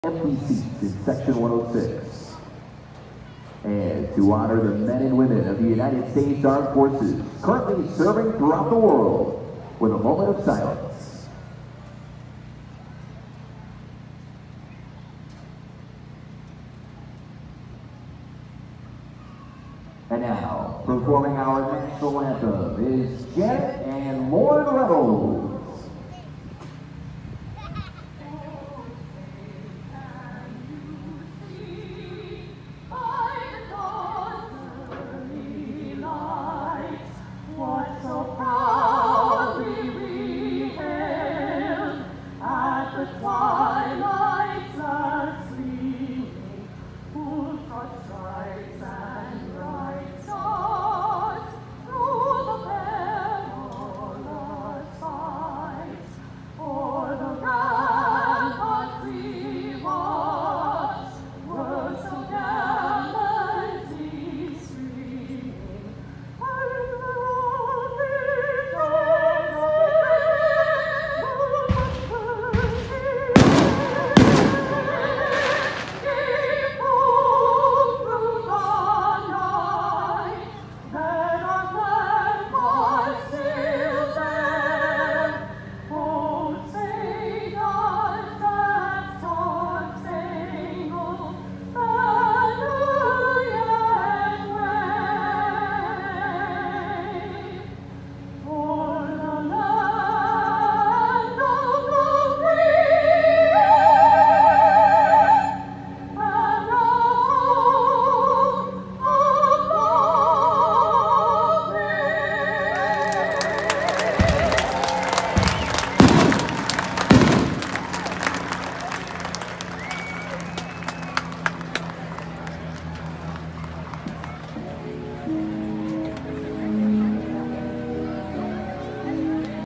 empty seats in section 106. And to honor the men and women of the United States Armed Forces currently serving throughout the world, with a moment of silence. And now, performing our national anthem is Janet and Lauren Reynolds.